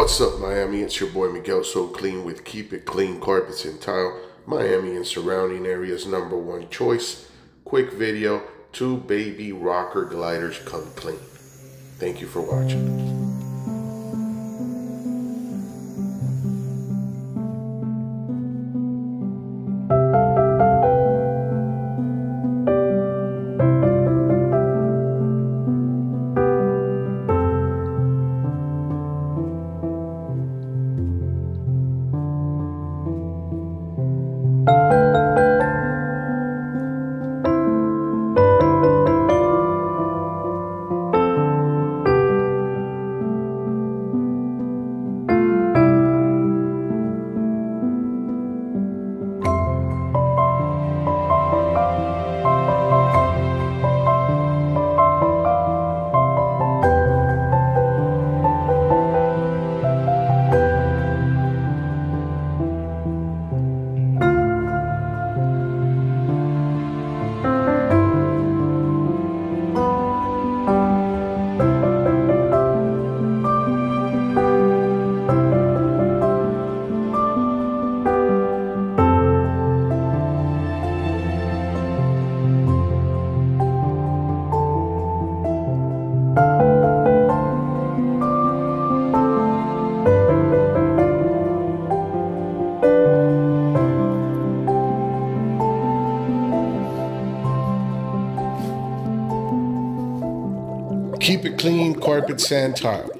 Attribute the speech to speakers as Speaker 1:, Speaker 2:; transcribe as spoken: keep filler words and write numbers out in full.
Speaker 1: What's up, Miami? It's your boy Miguel So Clean with Keep It Clean Carpets and Tile, Miami and surrounding areas number one choice. Quick video, two baby rocker gliders come clean. Thank you for watching. Keep It Clean Carpet Sand Tile.